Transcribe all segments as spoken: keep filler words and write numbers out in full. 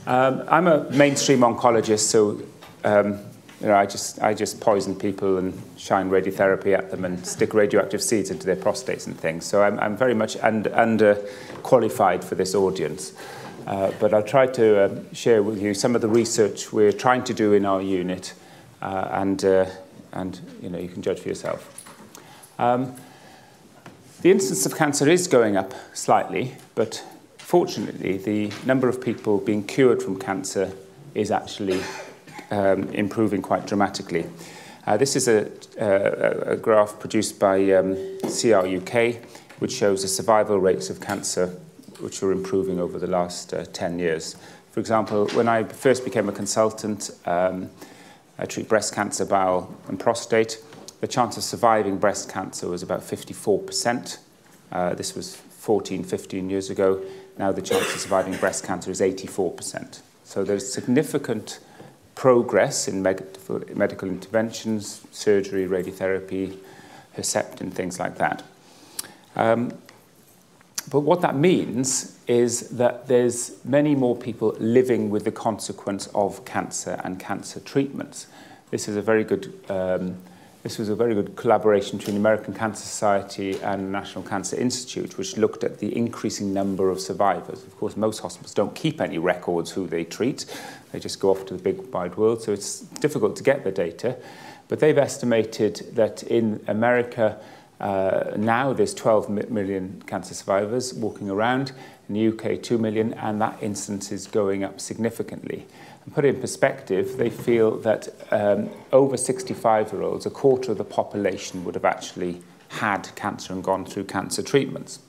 Um, I'm a mainstream oncologist, so um, you know, I just I just poison people and shine radiotherapy at them and stick radioactive seeds into their prostates and things. So I'm, I'm very much under, under qualified for this audience. Uh, but I'll try to uh, share with you some of the research we're trying to do in our unit, uh, and uh, and you know you can judge for yourself. Um, the incidence of cancer is going up slightly, but fortunately, the number of people being cured from cancer is actually um, improving quite dramatically. Uh, this is a, a, a graph produced by um, C R U K, which shows the survival rates of cancer, which are improving over the last uh, ten years. For example, when I first became a consultant, um, I treat breast cancer, bowel, and prostate. The chance of surviving breast cancer was about fifty-four percent. Uh, this was fourteen, fifteen years ago. Now the chance of surviving breast cancer is eighty-four percent. So there's significant progress in medical interventions, surgery, radiotherapy, Herceptin, things like that. Um, but what that means is that there's many more people living with the consequence of cancer and cancer treatments. This is a very good um, This was a very good collaboration between the American Cancer Society and the National Cancer Institute, which looked at the increasing number of survivors. Of course, most hospitals don't keep any records who they treat. They just go off to the big wide world, so it's difficult to get the data. But they've estimated that in America, uh, now there's twelve million cancer survivors walking around. In the U K, two million, and that incidence is going up significantly. And put it in perspective, they feel that um, over sixty-five-year-olds, a quarter of the population would have actually had cancer and gone through cancer treatments.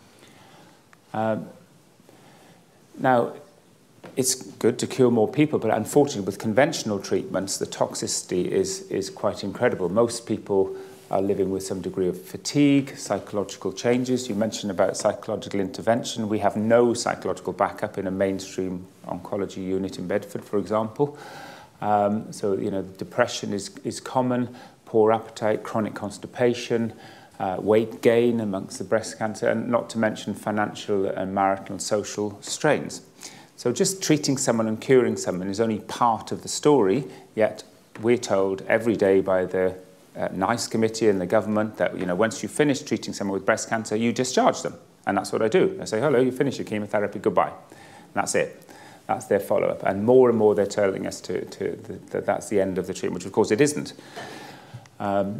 Um, now, it's good to cure more people, but unfortunately, with conventional treatments, the toxicity is, is quite incredible. Most people are living with some degree of fatigue, psychological changes. You mentioned about psychological intervention. We have no psychological backup in a mainstream oncology unit in Bedford, for example. Um, so, you know, depression is, is common, poor appetite, chronic constipation, uh, weight gain amongst the breast cancer, and not to mention financial and marital and social strains. So just treating someone and curing someone is only part of the story, yet we're told every day by the Uh, NICE committee and the government that, you know, once you finish treating someone with breast cancer, you discharge them. And that's what I do. I say, hello, you finish your chemotherapy, goodbye. And that's it. That's their follow-up. And more and more they're telling us to, to, that that's the end of the treatment, which of course it isn't. Um,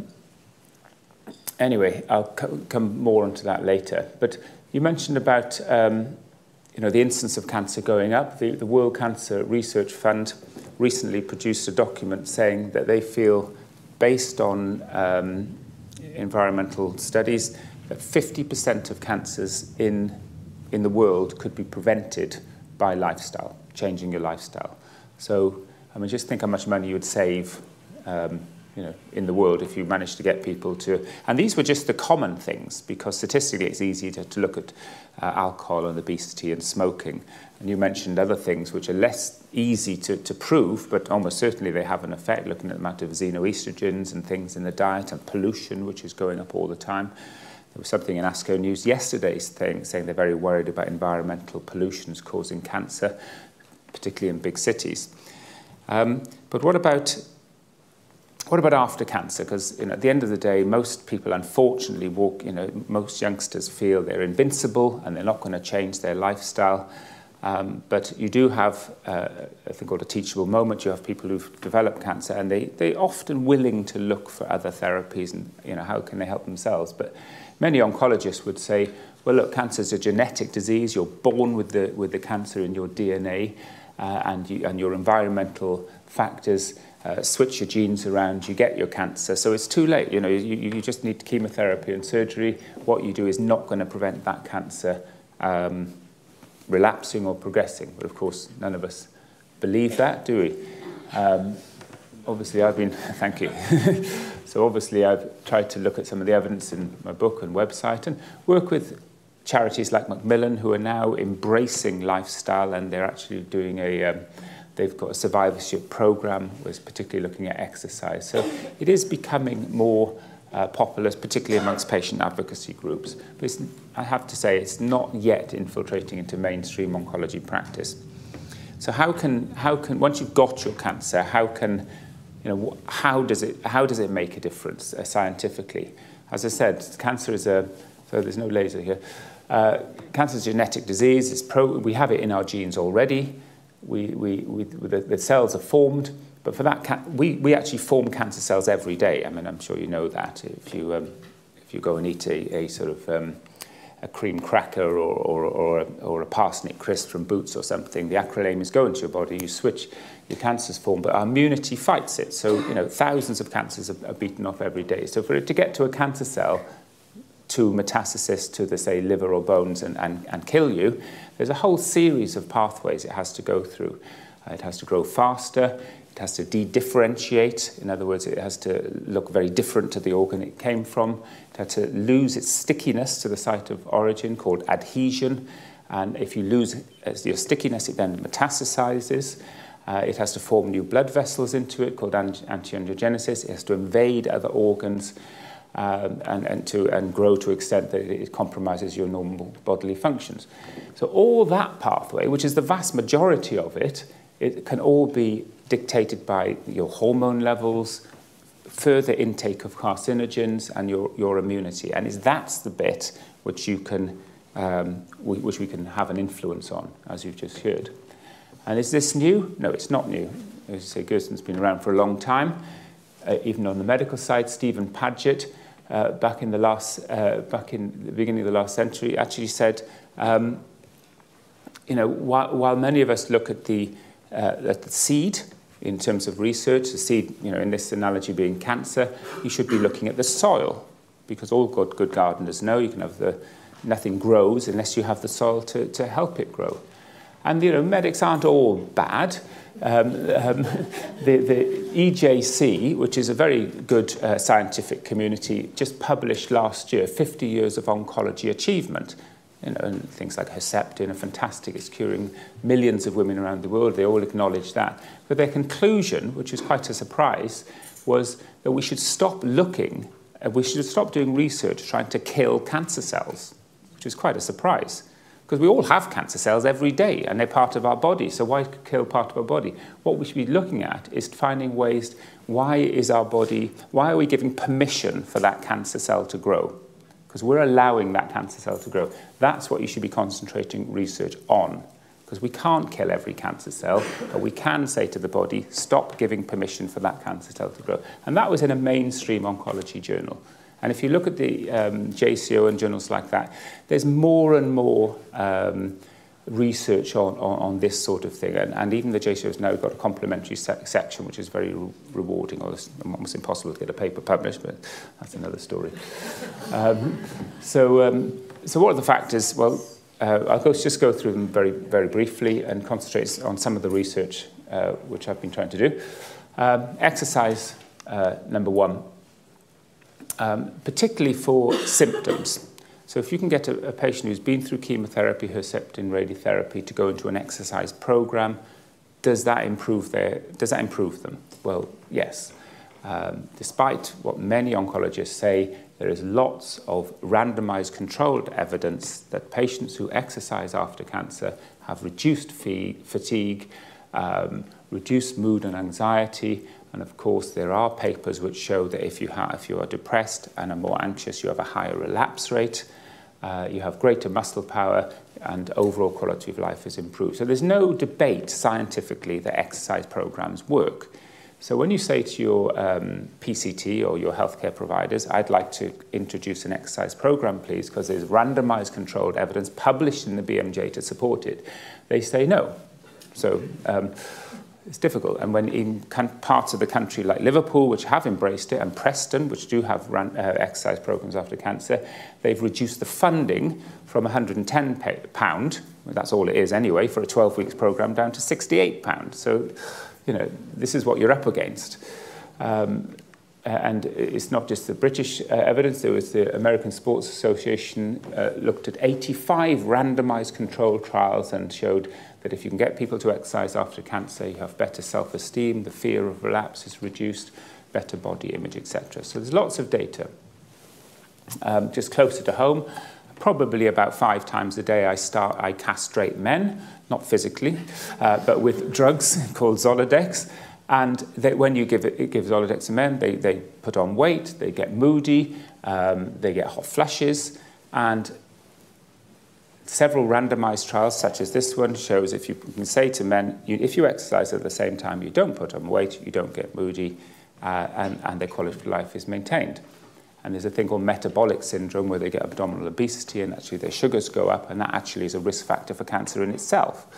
anyway, I'll co come more onto that later. But you mentioned about, um, you know, the incidence of cancer going up. The, the World Cancer Research Fund recently produced a document saying that they feel, based on um, environmental studies, that fifty percent of cancers in, in the world could be prevented by lifestyle, changing your lifestyle. So, I mean, just think how much money you would save um, you know, in the world if you managed to get people to... And these were just the common things, because statistically it's easy to, to look at uh, alcohol and obesity and smoking. And you mentioned other things which are less easy to, to prove, but almost certainly they have an effect, looking at the amount of xenoestrogens and things in the diet, and pollution, which is going up all the time. There was something in ASCO News yesterday saying, saying they're very worried about environmental pollutions causing cancer, particularly in big cities. Um, but what about... What about after cancer? Because, you know, at the end of the day, most people, unfortunately, walk, you know, most youngsters feel they're invincible and they're not going to change their lifestyle. Um, but you do have uh, a thing called a teachable moment. You have people who've developed cancer, and they, they're often willing to look for other therapies and, you know, how can they help themselves? But many oncologists would say, well, look, cancer is a genetic disease. You're born with the, with the cancer in your D N A, uh, and, you, and your environmental factors Uh, switch your genes around, you get your cancer. So it's too late. You know, you, you just need chemotherapy and surgery. What you do is not going to prevent that cancer um, relapsing or progressing. But of course, none of us believe that, do we? Um, obviously, I've been, thank you. So obviously, I've tried to look at some of the evidence in my book and website and work with charities like Macmillan, who are now embracing lifestyle, and they're actually doing a... Um, They've got a survivorship program, which is particularly looking at exercise. So it is becoming more uh, popular, particularly amongst patient advocacy groups. But it's, I have to say, it's not yet infiltrating into mainstream oncology practice. So how can, how can, once you've got your cancer, how can, you know, how does it, how does it make a difference uh, scientifically? As I said, cancer is a, so there's no laser here. Uh, cancer is a genetic disease. It's pro, we have it in our genes already. We, we, we, the, the cells are formed, but for that, we, we actually form cancer cells every day. I mean, I'm sure you know that. If you, um, if you go and eat a, a sort of um, a cream cracker or, or, or, a, or a parsnip crisp from Boots or something, the acrylamins go into your body, you switch, your cancer's formed, but our immunity fights it. So, you know, thousands of cancers are, are beaten off every day. So for it to get to a cancer cell, to metastasis to the, say, liver or bones and, and, and kill you, there's a whole series of pathways it has to go through. Uh, it has to grow faster, it has to de-differentiate, in other words, it has to look very different to the organ it came from, it has to lose its stickiness to the site of origin, called adhesion, and if you lose your stickiness, it then metastasizes. Uh, it has to form new blood vessels into it, called angiogenosis. It has to invade other organs, Um, and, and, to, and grow to an extent that it compromises your normal bodily functions. So all that pathway, which is the vast majority of it, it can all be dictated by your hormone levels, further intake of carcinogens, and your, your immunity. And it's, that's the bit which, you can, um, which we can have an influence on, as you've just heard. And is this new? No, it's not new. As you say, Gerson's been around for a long time. Uh, even on the medical side, Stephen Paget, Uh, back in the last, uh, back in the beginning of the last century, actually said, um, you know, while, while many of us look at the, uh, at the seed in terms of research, the seed, you know, in this analogy being cancer, you should be looking at the soil, because all good, good gardeners know you can have the, nothing grows unless you have the soil to, to help it grow. And, you know, medics aren't all bad. Um, um, the, the E J C, which is a very good uh, scientific community, just published last year fifty years of oncology achievement. You know, and things like Herceptin are fantastic. It's curing millions of women around the world. They all acknowledge that. But their conclusion, which was quite a surprise, was that we should stop looking, uh, we should stop doing research trying to kill cancer cells, which was quite a surprise. Because we all have cancer cells every day, and they're part of our body, so why kill part of our body? What we should be looking at is finding ways, why is our body, why are we giving permission for that cancer cell to grow? Because we're allowing that cancer cell to grow. That's what you should be concentrating research on. Because we can't kill every cancer cell, but we can say to the body, stop giving permission for that cancer cell to grow. And that was in a mainstream oncology journal. And if you look at the um, J C O and journals like that, there's more and more um, research on, on, on this sort of thing. And, and even the J C O has now got a complementary se section, which is very re rewarding. Or it's almost impossible to get a paper published, but that's another story. um, so, um, so what are the factors? Well, uh, I'll go, just go through them very, very briefly and concentrate on some of the research uh, which I've been trying to do. Um, exercise, uh, number one. Um, particularly for symptoms. So if you can get a, a patient who's been through chemotherapy, Herceptin, radiotherapy, to go into an exercise program, does that improve their, does that improve them? Well, yes. Um, despite what many oncologists say, there is lots of randomized controlled evidence that patients who exercise after cancer have reduced fatigue, um, reduced mood and anxiety. And of course, there are papers which show that if you, have, if you are depressed and are more anxious, you have a higher relapse rate, uh, you have greater muscle power, and overall quality of life is improved. So there's no debate scientifically that exercise programs work. So when you say to your um, P C T or your healthcare providers, I'd like to introduce an exercise program, please, because there's randomized controlled evidence published in the B M J to support it, they say no. So um, it's difficult. And when in parts of the country like Liverpool, which have embraced it, and Preston, which do have ran, uh, exercise programs after cancer, they've reduced the funding from one hundred and ten pounds, well, that's all it is anyway, for a twelve weeks program, down to sixty-eight pounds. So, you know, this is what you're up against. Um, and it's not just the British uh, evidence. There was the American Sports Association uh, looked at eighty-five randomized controlled trials and showed that if you can get people to exercise after cancer, you have better self-esteem, the fear of relapse is reduced, better body image, et cetera. So there's lots of data. Um, just closer to home, probably about five times a day I start, I castrate men, not physically, uh, but with drugs called Zoladex. And they, when you give it, it gives Zoladex to men, they, they put on weight, they get moody, um, they get hot flushes, and several randomized trials, such as this one, shows if you can say to men, you, if you exercise at the same time, you don't put on weight, you don't get moody, uh, and, and their quality of life is maintained. And there's a thing called metabolic syndrome where they get abdominal obesity and actually their sugars go up, and that actually is a risk factor for cancer in itself.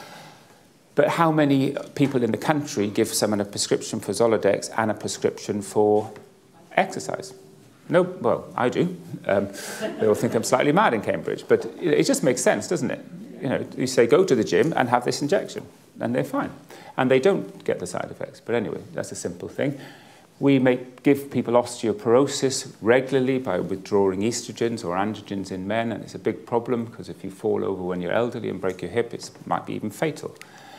But how many people in the country give someone a prescription for Zoladex and a prescription for exercise? No, well, I do. Um, they all think I'm slightly mad in Cambridge, but it just makes sense, doesn't it? You know, you say, go to the gym and have this injection, and they're fine. And they don't get the side effects. But anyway, that's a simple thing. We make, give people osteoporosis regularly by withdrawing estrogens or androgens in men, and it's a big problem because if you fall over when you're elderly and break your hip, it might be even fatal.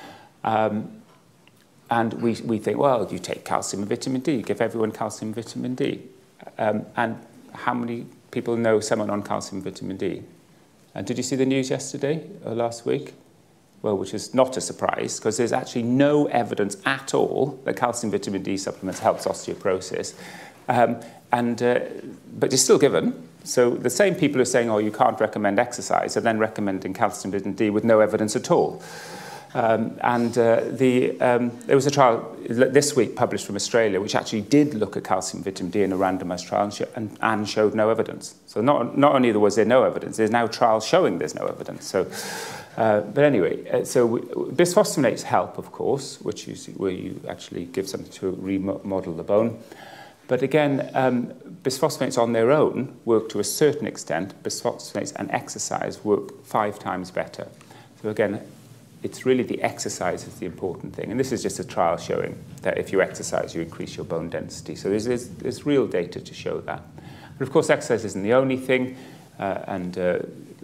Um, and we, we think, well, you take calcium and vitamin D, you give everyone calcium and vitamin D. Um, and how many people know someone on calcium and vitamin D? And did you see the news yesterday or last week? Well, which is not a surprise, because there's actually no evidence at all that calcium and vitamin D supplements helps osteoporosis. Um, and, uh, but it's still given. So the same people who are saying, oh, you can't recommend exercise, are then recommending calcium and vitamin D with no evidence at all. Um, and uh, the, um, there was a trial this week published from Australia which actually did look at calcium and vitamin D in a randomized trial and, sh and, and showed no evidence. So not, not only was there no evidence, there's now trials showing there's no evidence. So, uh, but anyway, uh, so we, bisphosphonates help, of course, which is where you actually give something to remodel the bone. But again, um, bisphosphonates on their own work to a certain extent. Bisphosphonates and exercise work five times better. So again, it's really the exercise is the important thing. And this is just a trial showing that if you exercise, you increase your bone density. So there's, there's, there's real data to show that. But of course, exercise isn't the only thing. Uh, and uh,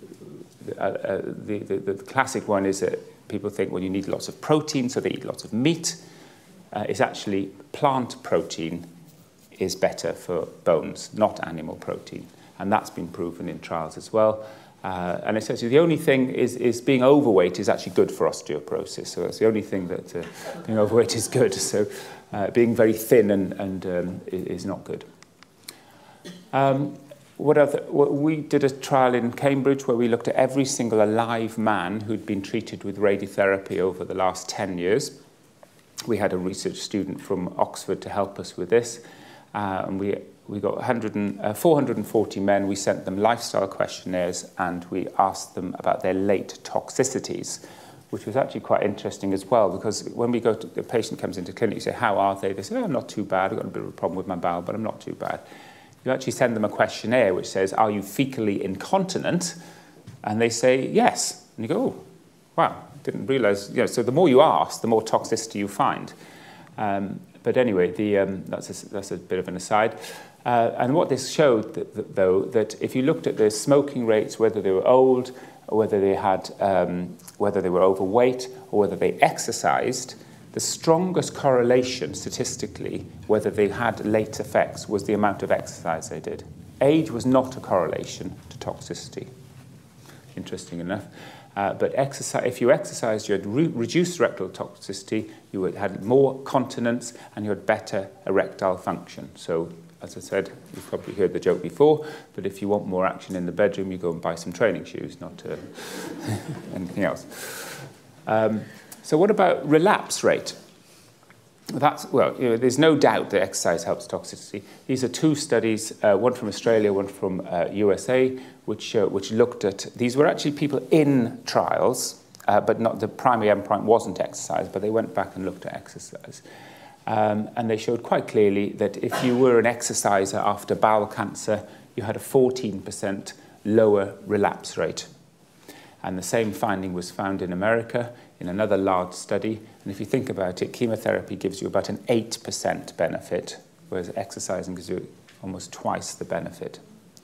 uh, the, the, the classic one is that people think, well, you need lots of protein, so they eat lots of meat. Uh, it's actually plant protein is better for bones, not animal protein. And that's been proven in trials as well. Uh, and essentially the only thing is, is being overweight is actually good for osteoporosis. So that's the only thing that uh, being overweight is good. So uh, being very thin and, and um, is not good. Um, what other, what, we did a trial in Cambridge where we looked at every single alive man who'd been treated with radiotherapy over the last ten years. We had a research student from Oxford to help us with this. Uh, and we We got one hundred and, uh, four hundred forty men. We sent them lifestyle questionnaires and we asked them about their late toxicities, which was actually quite interesting as well, because when we go to, the patient comes into clinic, you say, how are they? They say, oh, I'm not too bad. I've got a bit of a problem with my bowel, but I'm not too bad. You actually send them a questionnaire which says, are you fecally incontinent? And they say, yes. And you go, oh, wow, didn't realize. You know, so the more you ask, the more toxicity you find. Um, but anyway, the, um, that's, a, that's a bit of an aside. Uh, and what this showed, that, that, though, that if you looked at their smoking rates, whether they were old, or whether they had, um, whether they were overweight, or whether they exercised, the strongest correlation statistically, whether they had late effects, was the amount of exercise they did. Age was not a correlation to toxicity, interesting enough. Uh, but exercise, if you exercised, you had re reduced rectal toxicity, you had more continence, and you had better erectile function. So, as I said, you've probably heard the joke before, but if you want more action in the bedroom, you go and buy some training shoes, not uh, anything else. Um, so what about relapse rate? That's, well, you know, there's no doubt that exercise helps toxicity. These are two studies, uh, one from Australia, one from uh, U S A, which, uh, which looked at, these were actually people in trials, uh, but not the primary endpoint wasn't exercise, but they went back and looked at exercise. Um, and they showed quite clearly that if you were an exerciser after bowel cancer, you had a fourteen percent lower relapse rate. And the same finding was found in America in another large study. And if you think about it, chemotherapy gives you about an eight percent benefit, whereas exercising gives you almost twice the benefit.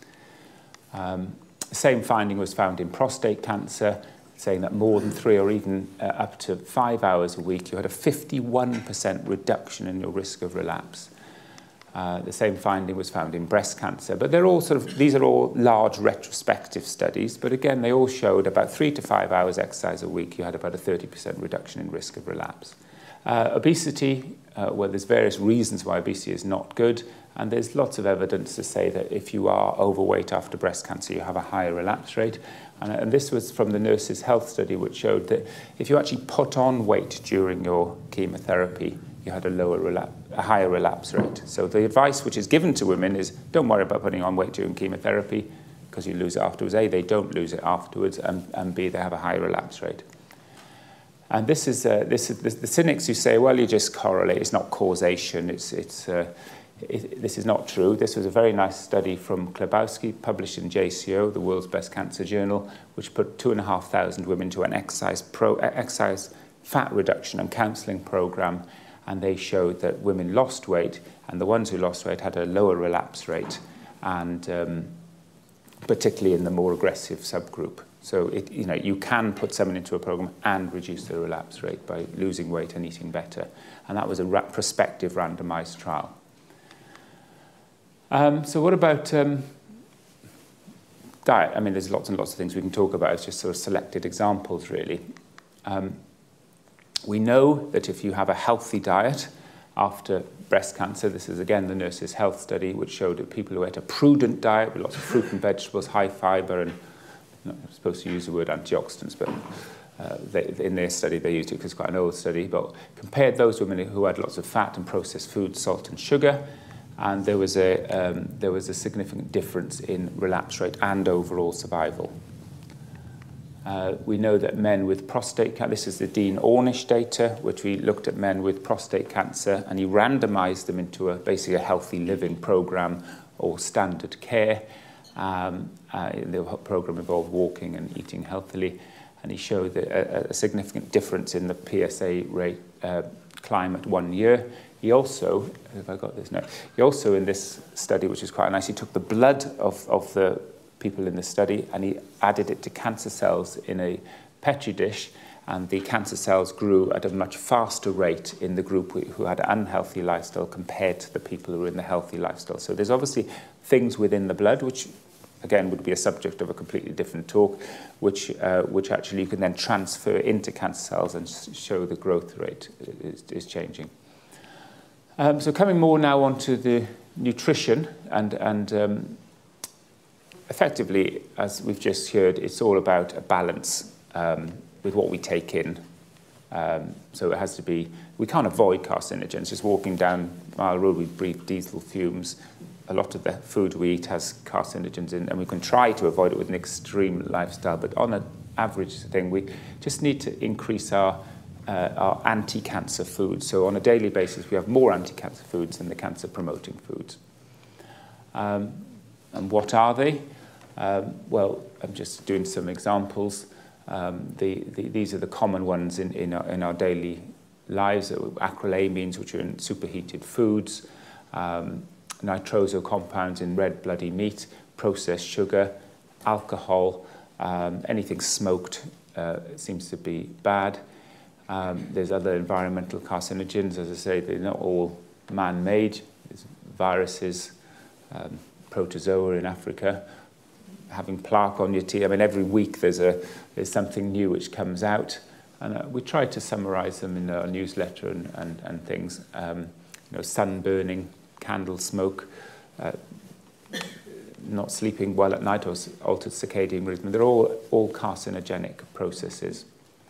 Um, the same finding was found in prostate cancer, saying that more than three or even uh, up to five hours a week, you had a fifty-one percent reduction in your risk of relapse. Uh, the same finding was found in breast cancer. But they're all sort of, these are all large retrospective studies. But again, they all showed about three to five hours exercise a week, you had about a thirty percent reduction in risk of relapse. Uh, obesity, uh, well, there's various reasons why obesity is not good. And there's lots of evidence to say that if you are overweight after breast cancer, you have a higher relapse rate. And, and this was from the Nurses' Health Study, which showed that if you actually put on weight during your chemotherapy, you had a lower relapse, a higher relapse rate. So the advice which is given to women is don't worry about putting on weight during chemotherapy because you lose it afterwards. A, they don't lose it afterwards, and, and B, they have a higher relapse rate. And this is, uh, this is the, the cynics who say, well, you just correlate, it's not causation, it's, it's, uh, it, this is not true. This was a very nice study from Klebowski, published in J C O, the world's best cancer journal, which put two and a half thousand women to an exercise, pro, exercise fat reduction and counselling program, and they showed that women lost weight, and the ones who lost weight had a lower relapse rate, and um, particularly in the more aggressive subgroup. So it, you know, you can put someone into a program and reduce their relapse rate by losing weight and eating better. And that was a ra prospective randomized trial. Um, so what about um, diet? I mean, there's lots and lots of things we can talk about. It's just sort of selected examples, really. Um, we know that if you have a healthy diet after breast cancer, this is again the Nurses' Health Study, which showed that people who ate a prudent diet with lots of fruit and vegetables, high fibre, and I'm not supposed to use the word antioxidants, but uh, they, in their study they used it because it's quite an old study, but compared those women who had lots of fat and processed food, salt and sugar, and there was a, um, there was a significant difference in relapse rate and overall survival. Uh, we know that men with prostate cancer, this is the Dean Ornish data, which we looked at men with prostate cancer, and he randomized them into a, basically a healthy living program or standard care. Um, uh, the program involved walking and eating healthily, and he showed a, a significant difference in the P S A rate uh, climb at one year. He also, have I got this? No. He also, in this study, which is quite nice, he took the blood of, of the people in the study and he added it to cancer cells in a petri dish, and the cancer cells grew at a much faster rate in the group who had an unhealthy lifestyle compared to the people who were in the healthy lifestyle. So there's obviously things within the blood, which again would be a subject of a completely different talk, which, uh, which actually you can then transfer into cancer cells and show the growth rate is, is changing. Um, so coming more now onto the nutrition, and, and um, effectively, as we've just heard, it's all about a balance um, with what we take in. Um, so it has to be, we can't avoid carcinogens. Just walking down Mile Road, we breathe diesel fumes. A lot of the food we eat has carcinogens in, and we can try to avoid it with an extreme lifestyle, but on an average thing, we just need to increase our, uh, our anti-cancer foods. So on a daily basis, we have more anti-cancer foods than the cancer-promoting foods. Um, and what are they? Um, well, I'm just doing some examples. Um, the, the, these are the common ones in, in, our, in our daily lives. Acrylamines, which are in superheated foods, um, nitroso compounds in red bloody meat, processed sugar, alcohol, um, anything smoked uh, seems to be bad. Um, there's other environmental carcinogens. As I say, they're not all man-made. There's viruses, um, protozoa in Africa, having plaque on your teeth. I mean, every week there's, a, there's something new which comes out. And uh, we try to summarize them in our newsletter and, and, and things. Um, you know, sunburning, candle smoke, uh, not sleeping well at night, or altered circadian rhythm. They're all, all carcinogenic processes.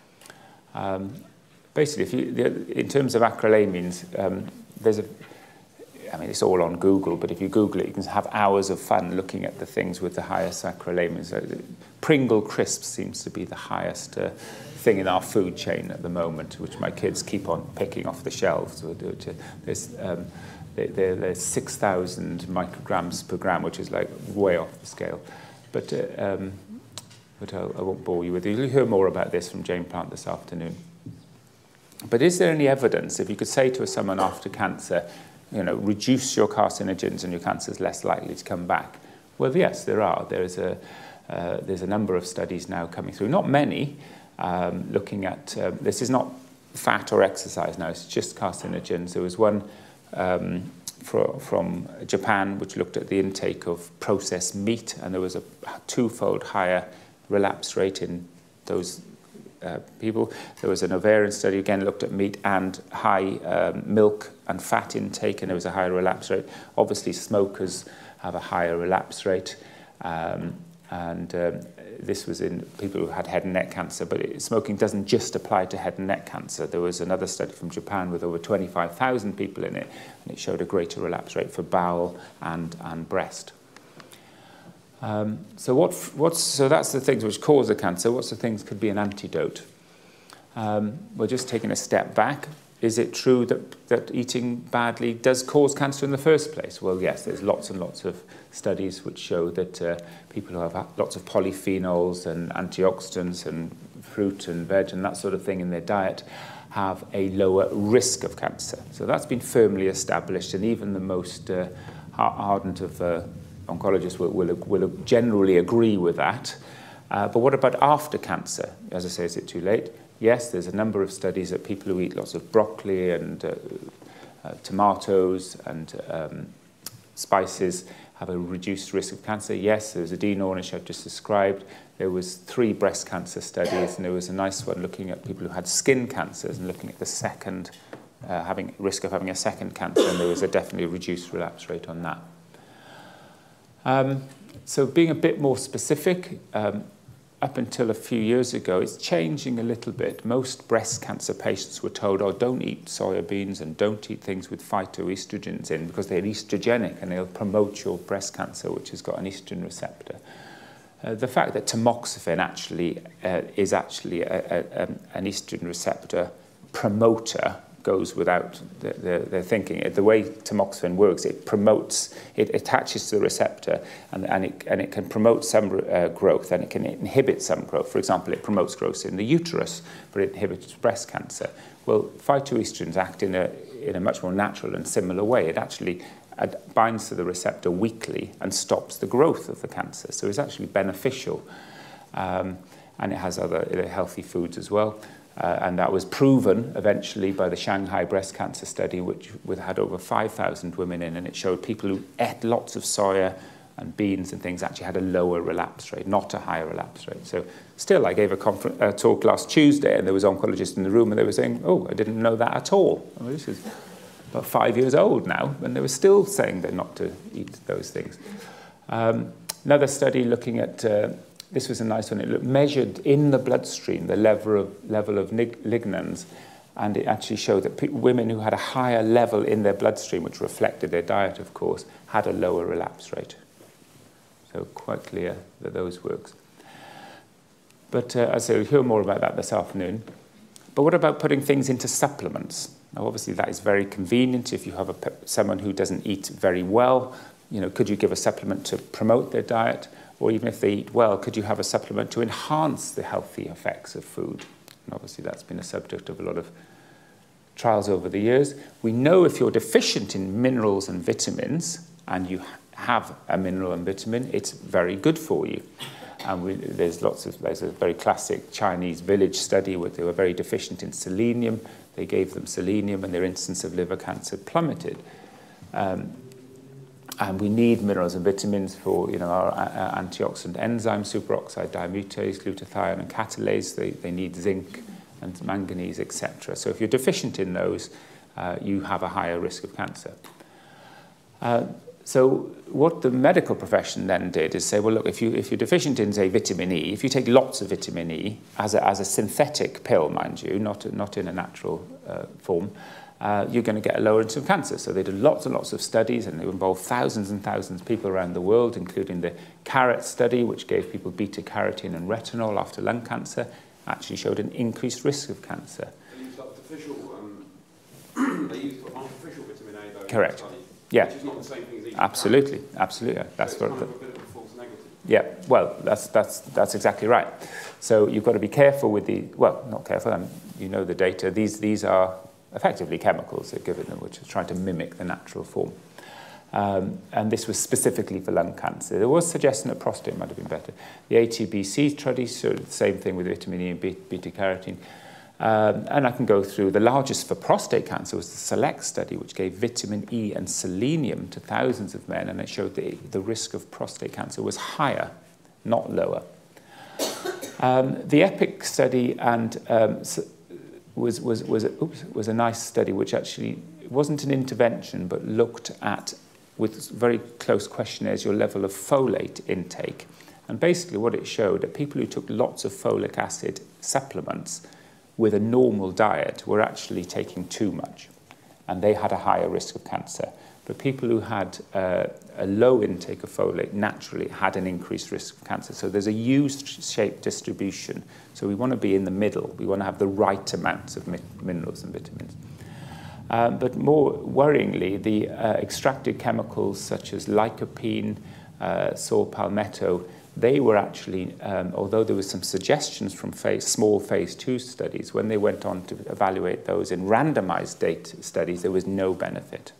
Um, basically, if you, in terms of acrylamines, um, there's a, I mean, it's all on Google, but if you Google it, you can have hours of fun looking at the things with the highest acrylamines. Pringle crisps seems to be the highest uh, thing in our food chain at the moment, which my kids keep on picking off the shelves. There's, um, they're, they're six thousand micrograms per gram, which is like way off the scale. But, uh, um, but I'll, I won't bore you with it. You'll hear more about this from Jane Plant this afternoon. But is there any evidence, if you could say to someone after cancer, you know, reduce your carcinogens and your cancer is less likely to come back? Well, yes, there are. There's a, uh, there's a number of studies now coming through, not many, um, looking at, uh, this is not fat or exercise now, it's just carcinogens. There was one um, for, from Japan, which looked at the intake of processed meat, and there was a twofold higher relapse rate in those uh, people. There was an ovarian study, again, looked at meat and high um, milk and fat intake, and there was a higher relapse rate. Obviously, smokers have a higher relapse rate, um, and um, this was in people who had head and neck cancer, but it, smoking doesn't just apply to head and neck cancer. There was another study from Japan with over twenty-five thousand people in it, and it showed a greater relapse rate for bowel and, and breast. Um, so, what, what's, so that's the things which cause the cancer. What's the things could be an antidote? Um, we're just taking a step back. Is it true that, that eating badly does cause cancer in the first place? Well, yes, there's lots and lots of studies which show that uh, people who have lots of polyphenols and antioxidants and fruit and veg and that sort of thing in their diet have a lower risk of cancer. So that's been firmly established, and even the most uh, ardent of uh, oncologists will, will, will generally agree with that. Uh, but what about after cancer? As I say, is it too late? Yes, there's a number of studies that people who eat lots of broccoli and uh, uh, tomatoes and um, spices have a reduced risk of cancer. Yes, there's a Dean Ornish I've just described. There was three breast cancer studies, and there was a nice one looking at people who had skin cancers and looking at the second, uh, having risk of having a second cancer, and there was a definitely reduced relapse rate on that. Um, so being a bit more specific, um, up until a few years ago, it's changing a little bit. Most breast cancer patients were told, oh, don't eat soya beans and don't eat things with phytoestrogens in because they're estrogenic and they'll promote your breast cancer, which has got an estrogen receptor. Uh, the fact that tamoxifen actually uh, is actually a, a, a, an estrogen receptor promoter goes without the, the, the thinking. The way tamoxifen works, it promotes, it attaches to the receptor, and, and, it, and it can promote some uh, growth, and it can inhibit some growth. For example, it promotes growth in the uterus, but it inhibits breast cancer. Well, phytoestrogens act in a, in a much more natural and similar way. It actually uh, binds to the receptor weakly and stops the growth of the cancer. So it's actually beneficial. Um, and it has other uh, healthy foods as well. Uh, and that was proven eventually by the Shanghai breast cancer study, which had over five thousand women in, and it showed people who ate lots of soya and beans and things actually had a lower relapse rate, not a higher relapse rate. So still, I gave a conference, uh, talk last Tuesday, and there was oncologists in the room, and they were saying, oh, I didn't know that at all. I mean, this is about five years old now, and they were still saying they're not to eat those things. Um, another study looking at... Uh, This was a nice one. It measured in the bloodstream the level of, level of lignans, and it actually showed that pe women who had a higher level in their bloodstream, which reflected their diet, of course, had a lower relapse rate. So quite clear that those works. But uh, as I say, we'll hear more about that this afternoon. But what about putting things into supplements? Now, obviously, that is very convenient if you have a, someone who doesn't eat very well. You know, could you give a supplement to promote their diet? Or even if they eat well, could you have a supplement to enhance the healthy effects of food? And obviously that's been a subject of a lot of trials over the years. We know if you're deficient in minerals and vitamins, and you have a mineral and vitamin, it's very good for you. And we, there's lots of, there's a very classic Chinese village study where they were very deficient in selenium. They gave them selenium and their incidence of liver cancer plummeted. Um, And we need minerals and vitamins for, you know, our uh, antioxidant enzymes, superoxide diamutase, glutathione, and catalase. They, they need zinc and manganese, et cetera. So if you're deficient in those, uh, you have a higher risk of cancer. Uh, so what the medical profession then did is say, well, look, if, you, if you're deficient in, say, vitamin E, if you take lots of vitamin E as a, as a synthetic pill, mind you, not, not in a natural uh, form, Uh, you're going to get a lower incidence of cancer. So they did lots and lots of studies, and they involved thousands and thousands of people around the world, including the CARROT study, which gave people beta-carotene and retinol after lung cancer, actually showed an increased risk of cancer. They used artificial, um, they used artificial vitamin A, though. Correct. Study, yeah. Which is not the same thing as eating Absolutely, carrots. absolutely. That's so it's what. kind of a bit of a false negative. Yeah, well, that's that's that's exactly right. So you've got to be careful with the well, not careful. Um, you know the data. These these are effectively chemicals they're given them, which are trying to mimic the natural form. Um, and this was specifically for lung cancer. There was suggestion that prostate might have been better. The A T B C study showed the same thing with vitamin E and beta-carotene. Um, and I can go through. The largest for prostate cancer was the SELECT study, which gave vitamin E and selenium to thousands of men, and it showed that the risk of prostate cancer was higher, not lower. Um, the EPIC study and um, was, was, was, oops, was a nice study, which actually wasn't an intervention, but looked at, with very close questionnaires, your level of folate intake. And basically what it showed, that people who took lots of folic acid supplements with a normal diet were actually taking too much, and they had a higher risk of cancer. But people who had uh, a low intake of folate naturally had an increased risk of cancer. So there's a U-shaped distribution. So we want to be in the middle. We want to have the right amounts of mi minerals and vitamins. Um, but more worryingly, the uh, extracted chemicals such as lycopene, uh, saw palmetto, they were actually, um, although there were some suggestions from phase, small phase two studies, when they went on to evaluate those in randomized data studies, there was no benefit.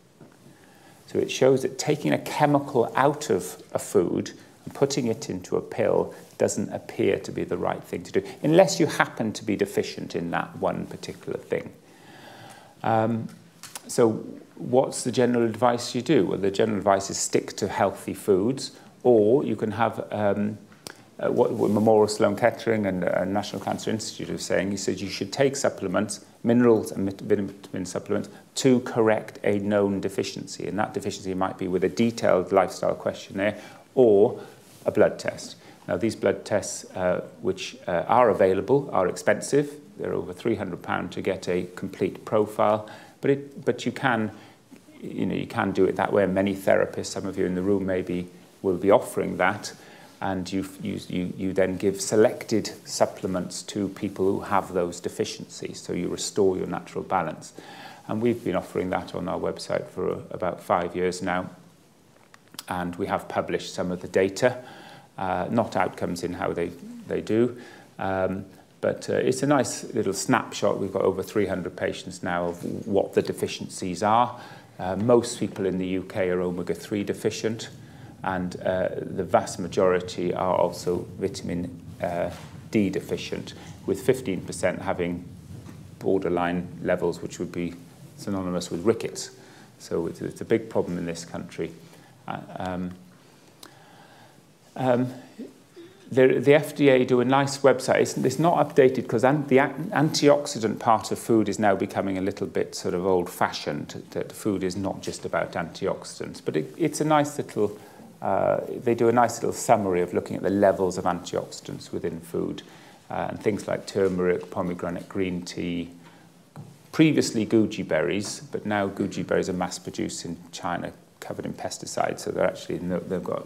So it shows that taking a chemical out of a food and putting it into a pill doesn't appear to be the right thing to do, unless you happen to be deficient in that one particular thing. Um, so what's the general advice you do? Well, the general advice is stick to healthy foods, or you can have um, uh, what, what Memorial Sloan Kettering and uh, National Cancer Institute are saying. He said you should take supplements, minerals and vitamin supplements, to correct a known deficiency. And that deficiency might be with a detailed lifestyle questionnaire or a blood test. Now, these blood tests, uh, which uh, are available, are expensive. They're over three hundred pounds to get a complete profile. But, it, but you, can, you, know, you can do it that way. Many therapists, some of you in the room maybe, will be offering that, and you, you, you, you then give selected supplements to people who have those deficiencies, so you restore your natural balance. And we've been offering that on our website for about five years now, and we have published some of the data, uh, not outcomes in how they, they do, um, but uh, it's a nice little snapshot. We've got over three hundred patients now of what the deficiencies are. Uh, most people in the U K are omega three deficient, and uh, the vast majority are also vitamin uh, D deficient, with fifteen percent having borderline levels, which would be synonymous with rickets. So it's, it's a big problem in this country. Uh, um, um, the, the F D A do a nice website. It's, it's not updated because an, the antioxidant part of food is now becoming a little bit sort of old-fashioned, that food is not just about antioxidants. But it, it's a nice little... Uh, they do a nice little summary of looking at the levels of antioxidants within food, uh, and things like turmeric, pomegranate green tea, previously goji berries, but now goji berries are mass-produced in China, covered in pesticides, so they're actually, they've got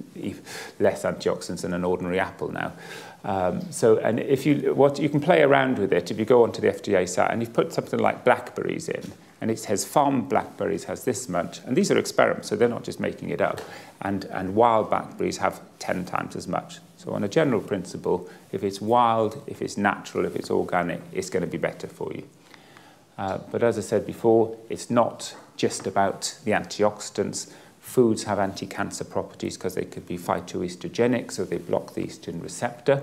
less antioxidants than an ordinary apple now. Um, so, and if you, what you can play around with it, if you go onto the F D A site and you put something like blackberries in, and it says farm blackberries has this much, and these are experiments, so they're not just making it up, and, and wild blackberries have ten times as much. So on a general principle, if it's wild, if it's natural, if it's organic, it's going to be better for you. Uh, but as I said before, it's not just about the antioxidants. Foods have anti-cancer properties because they could be phytoestrogenic, so they block the estrogen receptor.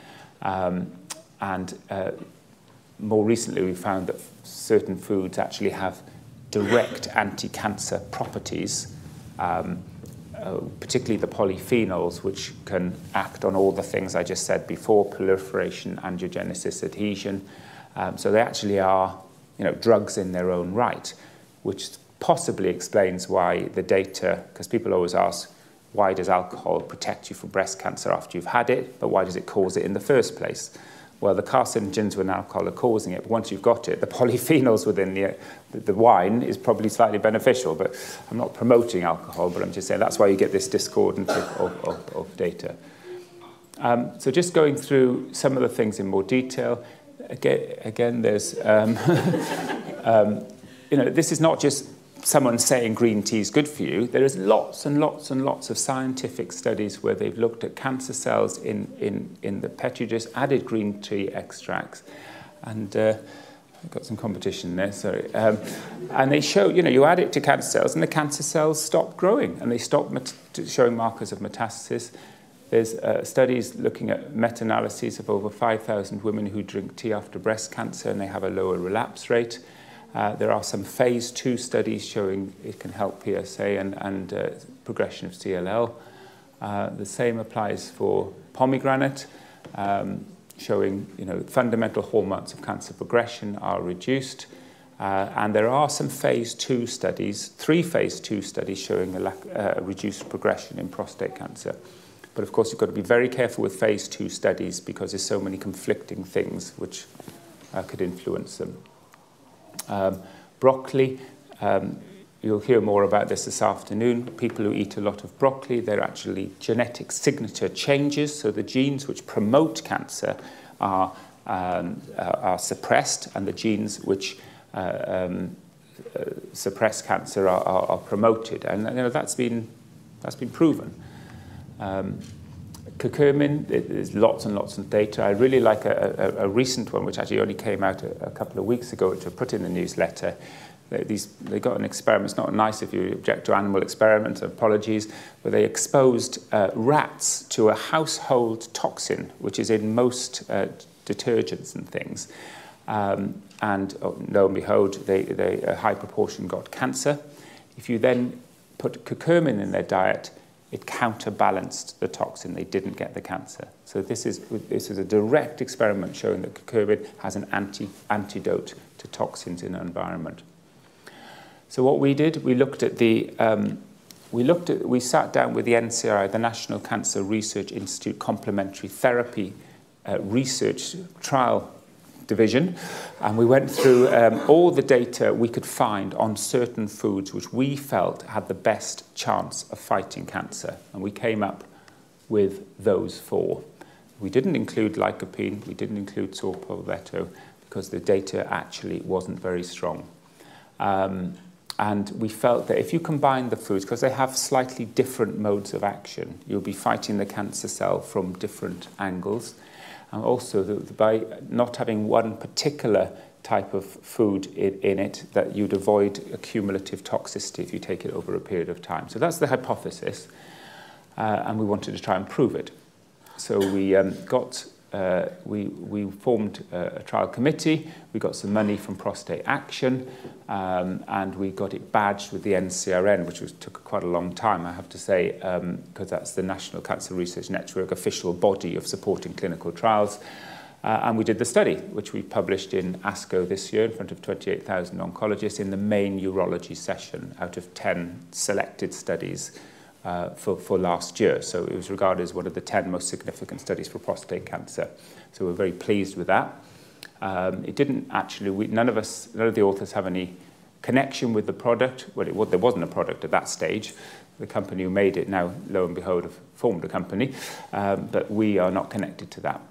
Um, and uh, more recently, we found that certain foods actually have direct anti-cancer properties, um, uh, particularly the polyphenols, which can act on all the things I just said before: proliferation, angiogenesis, adhesion. Um, so they actually are, you know, drugs in their own right, which possibly explains why the data, because people always ask, why does alcohol protect you from breast cancer after you've had it, but why does it cause it in the first place? Well, the carcinogens when alcohol are causing it, but once you've got it, the polyphenols within the, the wine is probably slightly beneficial, but I'm not promoting alcohol, but I'm just saying that's why you get this discordance of, of, of, of data. Um, so just going through some of the things in more detail. Again, again there's, um, um, you know, this is not just someone saying green tea is good for you. There is lots and lots and lots of scientific studies where they've looked at cancer cells in, in, in the petri dish, added green tea extracts, and uh, I've got some competition there, sorry. Um, and they show, you know, you add it to cancer cells and the cancer cells stop growing and they stop showing markers of metastasis. There's uh, studies looking at meta-analyses of over five thousand women who drink tea after breast cancer, and they have a lower relapse rate. Uh, there are some phase two studies showing it can help P S A and, and uh, progression of C L L. Uh, the same applies for pomegranate, um, showing you know, fundamental hallmarks of cancer progression are reduced. Uh, and there are some phase two studies, three phase two studies showing a lack, uh, reduced progression in prostate cancer. But of course, you've got to be very careful with phase two studies because there's so many conflicting things which uh, could influence them. Um, broccoli, um, you'll hear more about this this afternoon. People who eat a lot of broccoli, they're actually genetic signature changes. So the genes which promote cancer are, um, are suppressed, and the genes which uh, um, uh, suppress cancer are, are, are promoted. And you know, that's been, that's been proven. Um, Curcumin, there's lots and lots of data. I really like a, a, a recent one, which actually only came out a, a couple of weeks ago, which I put in the newsletter. They, these, they got an experiment. It's not nice if you object to animal experiments, apologies, but they exposed uh, rats to a household toxin, which is in most uh, detergents and things. Um, and oh, lo and behold, they, they, a high proportion got cancer. If you then put curcumin in their diet, it counterbalanced the toxin. They didn't get the cancer. So this is, this is a direct experiment showing that curcumin has an anti, antidote to toxins in the environment. So what we did, we looked at the, um, we looked at, we sat down with the N C R I, the National Cancer Research Institute Complementary Therapy uh, Research Trial Division, and we went through um, all the data we could find on certain foods which we felt had the best chance of fighting cancer, and we came up with those four. We didn't include lycopene, we didn't include saw palmetto, because the data actually wasn't very strong. Um, and we felt that if you combine the foods, because they have slightly different modes of action, you'll be fighting the cancer cell from different angles. And also, the, the, by not having one particular type of food in, in it, that you'd avoid a cumulative toxicity if you take it over a period of time. So that's the hypothesis, uh, and we wanted to try and prove it. So we um, got, uh, we, we formed a, a trial committee, we got some money from Prostate Action, um, and we got it badged with the N C R N, which was, took quite a long time, I have to say, because um, that's the National Cancer Research Network official body of supporting clinical trials. Uh, and we did the study, which we published in ASCO this year in front of twenty-eight thousand oncologists in the main urology session out of ten selected studies uh, for, for last year. So it was regarded as one of the ten most significant studies for prostate cancer. So we're very pleased with that. Um, it didn't actually, we, none of us, none of the authors have any connection with the product. Well, it, well, there wasn't a product at that stage. The company who made it now, lo and behold, have formed a company, um, but we are not connected to that.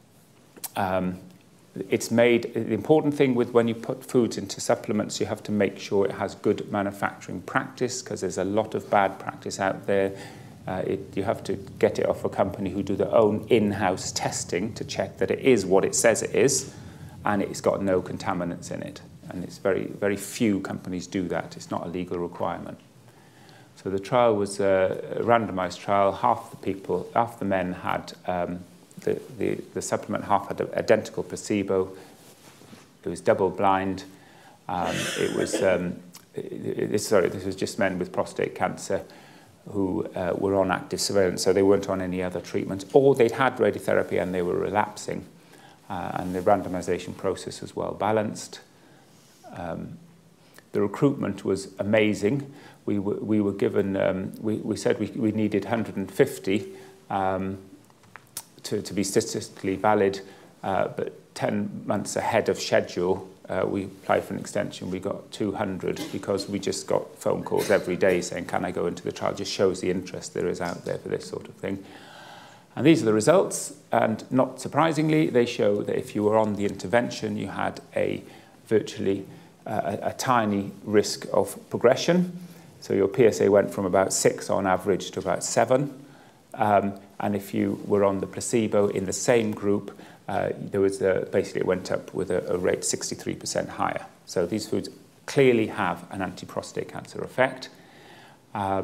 Um, it's made, the important thing with when you put foods into supplements, you have to make sure it has good manufacturing practice, because there's a lot of bad practice out there. Uh, it, you have to get it off a company who do their own in-house testing to check that it is what it says it is, and it's got no contaminants in it. And it's very, very few companies do that. It's not a legal requirement. So the trial was a randomized trial. Half the people, half the men had um, the, the, the supplement, half had an identical placebo. It was double-blind. Um, it was, um, it, it, sorry, this was just men with prostate cancer who uh, were on active surveillance, so they weren't on any other treatments, or they'd had radiotherapy and they were relapsing. Uh, and the randomization process was well balanced. Um, the recruitment was amazing. We, we were given, um, we, we said we, we needed one hundred fifty um, to, to be statistically valid, uh, but ten months ahead of schedule, uh, we applied for an extension. We got two hundred because we just got phone calls every day saying, can I go into the trial? Just shows the interest there is out there for this sort of thing. And these are the results, and not surprisingly, they show that if you were on the intervention, you had a virtually uh, a, a tiny risk of progression. So your P S A went from about six on average to about seven. Um, and if you were on the placebo in the same group, uh, there was a, basically it went up with a, a rate sixty-three percent higher. So these foods clearly have an anti-prostate cancer effect. Um,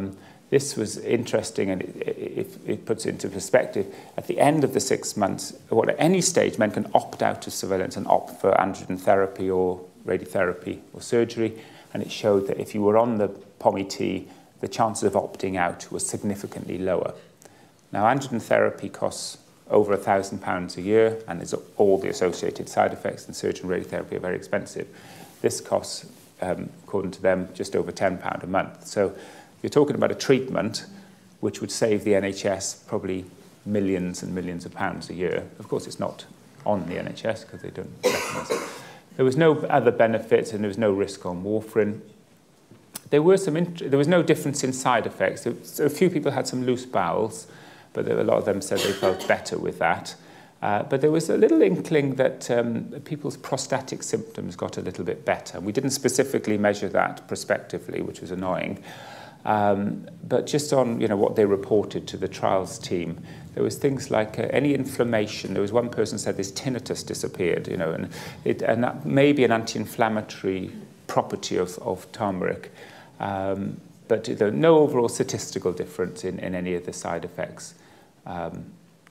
this was interesting, and it, it, it puts it into perspective. At the end of the six months, well, at any stage, men can opt out of surveillance and opt for androgen therapy or radiotherapy or surgery, and it showed that if you were on the P O M I-T, the chances of opting out was significantly lower. Now, androgen therapy costs over a thousand pounds a year, and there's all the associated side effects, and surgery and radiotherapy are very expensive. This costs, um, according to them, just over ten pounds a month. So you're talking about a treatment which would save the N H S probably millions and millions of pounds a year. Of course, it's not on the N H S because they don't recognise it. There was no other benefits, and there was no risk on warfarin. There were some. There was no difference in side effects. So a few people had some loose bowels, but there, a lot of them said they felt better with that. Uh, but there was a little inkling that um, people's prostatic symptoms got a little bit better. We didn't specifically measure that prospectively, which was annoying. Um, but just on, you know, what they reported to the trials team, there was things like uh, any inflammation. There was one person said this tinnitus disappeared, you know, and, it, and that may be an anti-inflammatory property of, of turmeric. Um, but there no overall statistical difference in, in any of the side effects. Um,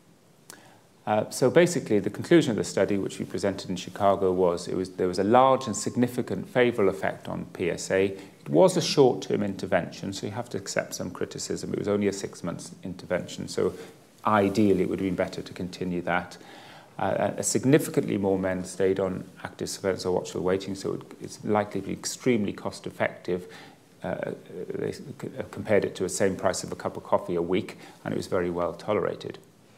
uh, so basically, the conclusion of the study, which we presented in Chicago, was, it was there was a large and significant favourable effect on P S A. It was a short-term intervention, so you have to accept some criticism. It was only a six-month intervention, so ideally it would have been better to continue that. Uh, a significantly more men stayed on active surveillance or watchful waiting, so it's likely to be extremely cost-effective. Uh, they compared it to the same price of a cup of coffee a week, and it was very well tolerated.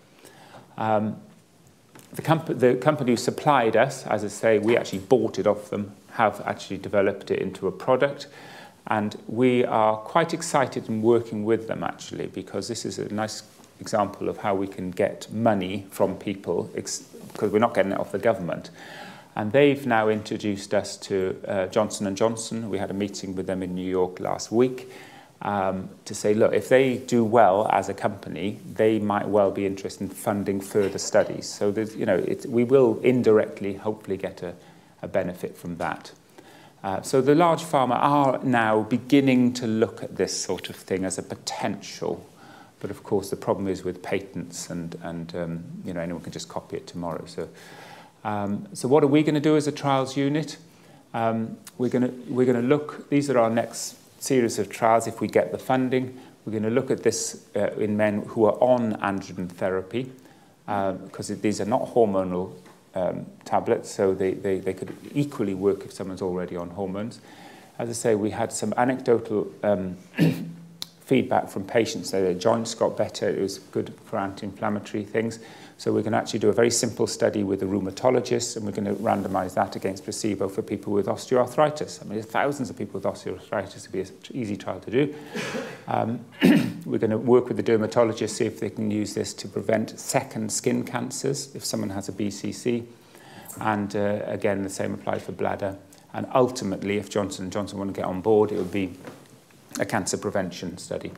Um, the, comp the company who supplied us, as I say, we actually bought it off them, have actually developed it into a product. And we are quite excited in working with them, actually, because this is a nice example of how we can get money from people, because we're not getting it off the government. And they've now introduced us to uh, Johnson and Johnson. We had a meeting with them in New York last week um, to say, look, if they do well as a company, they might well be interested in funding further studies. So there's, you know, it, we will indirectly, hopefully, get a, a benefit from that. Uh, so the large pharma are now beginning to look at this sort of thing as a potential. But of course, the problem is with patents, and, and um, you know, anyone can just copy it tomorrow. So, um, so what are we going to do as a trials unit? Um, we're going to we're going to look. These are our next series of trials if we get the funding. We're going to look at this uh, in men who are on androgen therapy, because uh, these are not hormonal um, tablets, so they, they, they could equally work if someone's already on hormones. As I say, we had some anecdotal um, feedback from patients that their joints got better. It was good for anti-inflammatory things. So we're going to actually do a very simple study with a rheumatologist, and we're going to randomize that against placebo for people with osteoarthritis. I mean, there's thousands of people with osteoarthritis. It would be an easy trial to do. Um, we're going to work with the dermatologist, see if they can use this to prevent second skin cancers if someone has a B C C. And uh, again, the same applies for bladder. And ultimately, if Johnson and Johnson want to get on board, it would be a cancer prevention study.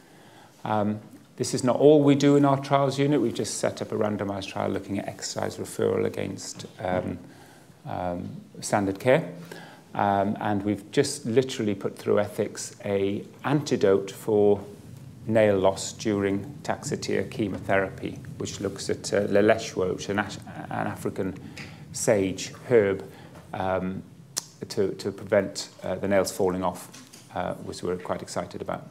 Um, this is not all we do in our trials unit. We've just set up a randomized trial looking at exercise referral against um, um, standard care. Um, and we've just literally put through ethics a antidote for nail loss during Taxotere chemotherapy, which looks at uh, Leleshwa, which is an, an African sage herb, um, to, to prevent uh, the nails falling off, uh, which we're quite excited about.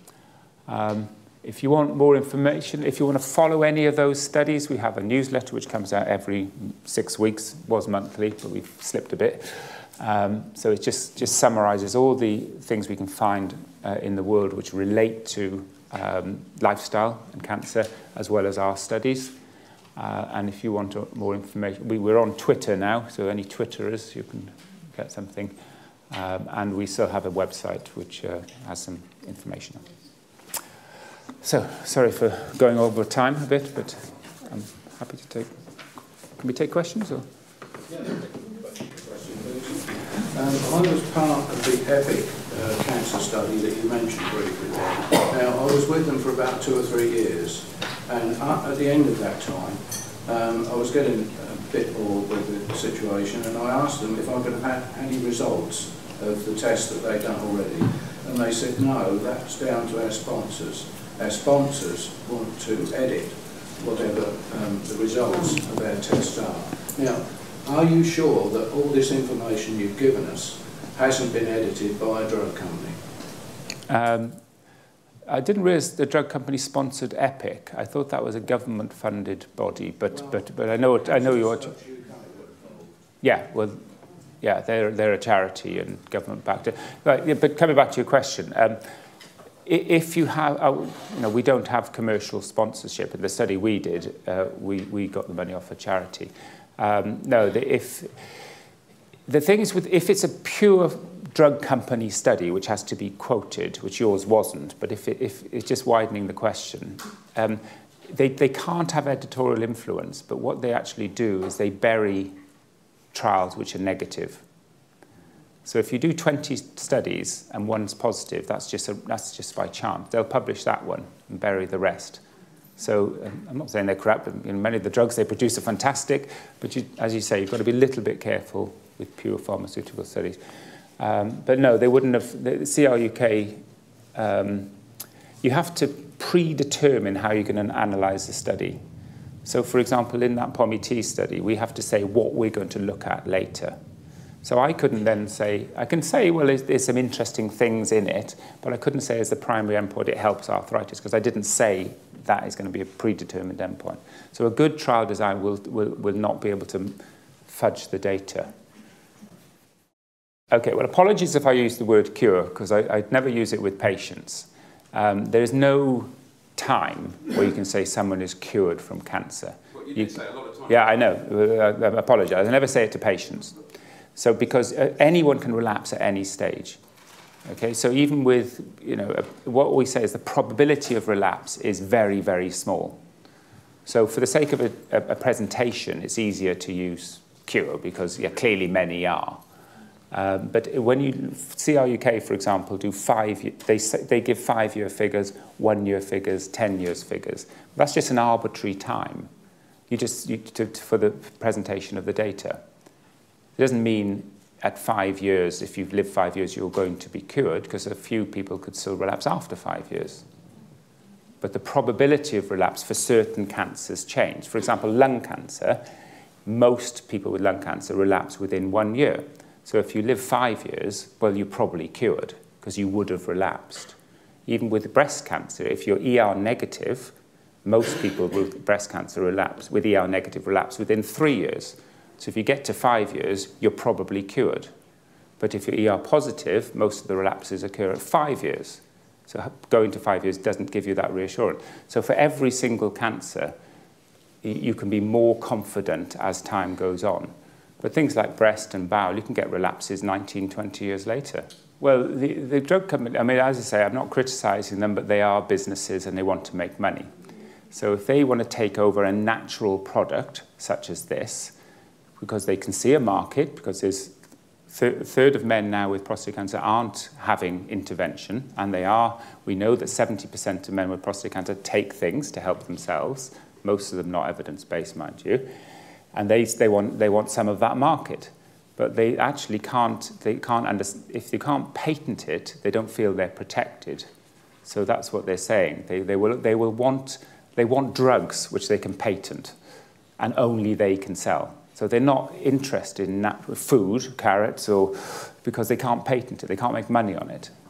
Um, if you want more information, if you want to follow any of those studies, we have a newsletter which comes out every six weeks, was monthly, but we've slipped a bit. Um, so it just, just summarizes all the things we can find uh, in the world which relate to um, lifestyle and cancer, as well as our studies. Uh, and if you want more information, we, we're on Twitter now, so any Twitterers, you can get something. Um, and we still have a website which uh, has some information on it. So, sorry for going over time a bit, but I'm happy to take... Can we take questions? Or? Yeah, Um, I was part of the EPIC uh, cancer study that you mentioned briefly there. Now, I was with them for about two or three years, and at the end of that time, um, I was getting a bit bored with the situation, and I asked them if I could have had any results of the tests that they'd done already, And they said, no, that's down to our sponsors. Our sponsors want to edit whatever um, the results of our tests are. Now, are you sure that all this information you've given us hasn't been edited by a drug company? Um, I didn't realise the drug company sponsored EPIC. I thought that was a government-funded body, but well, but but I know it, I know you're. Yeah, well, yeah, they're they're a charity and government-backed. Right, yeah, but coming back to your question, um, if you have, uh, you know, we don't have commercial sponsorship. In the study we did, uh, we we got the money off a charity. Um, no, the, if the thing is with if it's a pure drug company study, which has to be quoted, which yours wasn't, but if, it, if it's just widening the question, um, they, they can't have editorial influence, but what they actually do is they bury trials which are negative. So if you do twenty studies and one's positive, that's just, a, that's just by chance. They'll publish that one and bury the rest. So um, I'm not saying they're crap, but you know, many of the drugs they produce are fantastic, but you, as you say, you've got to be a little bit careful with pure pharmaceutical studies. Um, but no, they wouldn't have, the C R U K, um, you have to predetermine how you're going to analyse the study. So for example, in that POMI-T study, we have to say what we're going to look at later. So I couldn't then say, I can say, well, there's, there's some interesting things in it, but I couldn't say as the primary endpoint it helps arthritis, because I didn't say that is going to be a predetermined endpoint. So a good trial design will, will, will not be able to fudge the data. Okay, well, apologies if I use the word cure, because I'd never use it with patients. Um, there is no time where you can say someone is cured from cancer. Well, you did you, say a lot of time. Yeah, I know. I, I apologise. I never say it to patients. So because uh, anyone can relapse at any stage. Okay, so even with, you know, uh, what we say is the probability of relapse is very, very small. So for the sake of a, a, a presentation, it's easier to use cure because, yeah, clearly many are. Um, but when you, C R U K, for example, do five, they, they give five-year figures, one-year figures, ten years figures. That's just an arbitrary time you just, you, to, for the presentation of the data. It doesn't mean at five years, if you've lived five years, you're going to be cured, because a few people could still relapse after five years. But the probability of relapse for certain cancers change. For example, lung cancer, most people with lung cancer relapse within one year. So if you live five years, well, you're probably cured because you would have relapsed. Even with breast cancer, if you're E R negative, most people with breast cancer relapse, with E R negative relapse within three years. So if you get to five years, you're probably cured. But if you're E R positive, most of the relapses occur at five years. So going to five years doesn't give you that reassurance. So for every single cancer, you can be more confident as time goes on. But things like breast and bowel, you can get relapses nineteen, twenty years later. Well, the, the drug company, I mean, as I say, I'm not criticising them, but they are businesses and they want to make money. So if they want to take over a natural product, such as this, because they can see a market, because there's a third of men now with prostate cancer aren't having intervention, and they are, we know that seventy percent of men with prostate cancer take things to help themselves, most of them not evidence-based, mind you. And they, they, want, they want some of that market. But they actually can't, they can't understand, if they can't patent it, they don't feel they're protected. So that's what they're saying. They, they, will, they will want, they want drugs which they can patent, and only they can sell. So they're not interested in natural food, carrots, or because they can't patent it, they can't make money on it.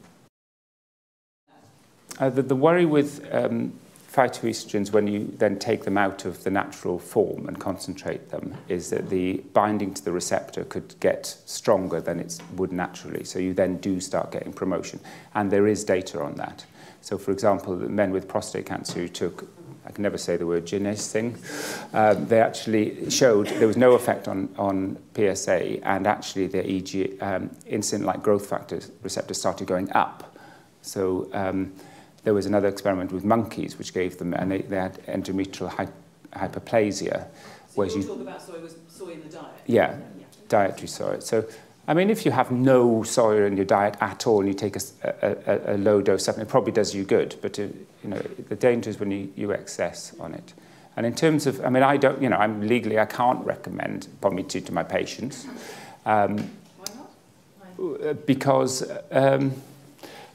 Uh, the, the worry with um, phytoestrogens, when you then take them out of the natural form and concentrate them, is that the binding to the receptor could get stronger than it would naturally. So you then do start getting promotion. And there is data on that. So for example, the men with prostate cancer who took, I can never say the word ginseng, um, they actually showed there was no effect on, on P S A, and actually their E G, um, insulin-like growth factor receptors started going up. So um, there was another experiment with monkeys which gave them, and they, they had endometrial hy hyperplasia. So you're talking about soy, was soy in the diet? Yeah, yeah, dietary soy. So, I mean, if you have no soy in your diet at all and you take a, a, a low dose supplement, it probably does you good. But, uh, you know, the danger is when you, you excess on it. And in terms of, I mean, I don't, you know, I'm legally, I can't recommend POMI-T to my patients. Um, Why not? Why? Because, um,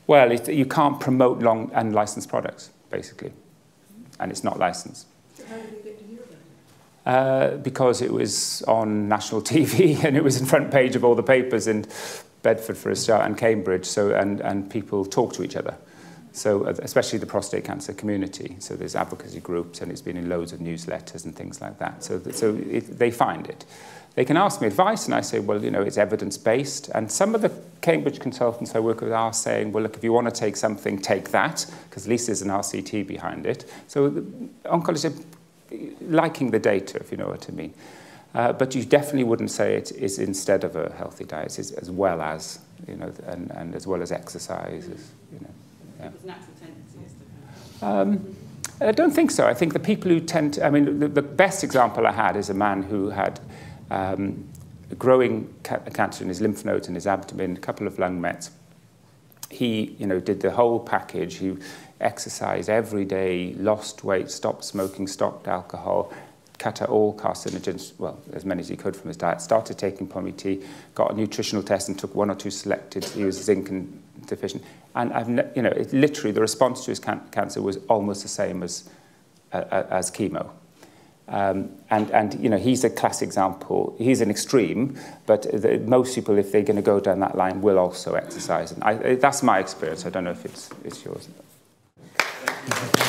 Well, it, you can't promote long unlicensed products, basically, and it's not licensed. So how did we get to hear about it? Uh, because it was on national T V and it was in front page of all the papers in Bedford for a start and Cambridge, so and, and people talk to each other. So especially the prostate cancer community. So there's advocacy groups and it's been in loads of newsletters and things like that. So, so it, they find it. They can ask me advice and I say, well, you know, it's evidence-based. And some of the Cambridge consultants I work with are saying, well, look, if you want to take something, take that, because at least there's an R C T behind it. So the oncologists are liking the data, if you know what I mean. Uh, but you definitely wouldn't say it is instead of a healthy diet, it's as well as, you know, and, and as well as exercise, as, you know. Yeah. It was natural tendencies to Um, I don't think so. I think the people who tend to, I mean, the, the best example I had is a man who had um, growing ca cancer in his lymph nodes and his abdomen, a couple of lung mets. He, you know, did the whole package. He exercised every day, lost weight, stopped smoking, stopped alcohol, cut out all carcinogens, well, as many as he could from his diet, started taking Pommy T, got a nutritional test and took one or two selected. He was zinc and deficient. And I've, ne you know, it literally the response to his can cancer was almost the same as uh, as chemo. Um, and and you know, he's a classic example. He's an extreme, but the, most people, if they're going to go down that line, will also exercise. And I, that's my experience. I don't know if it's it's yours.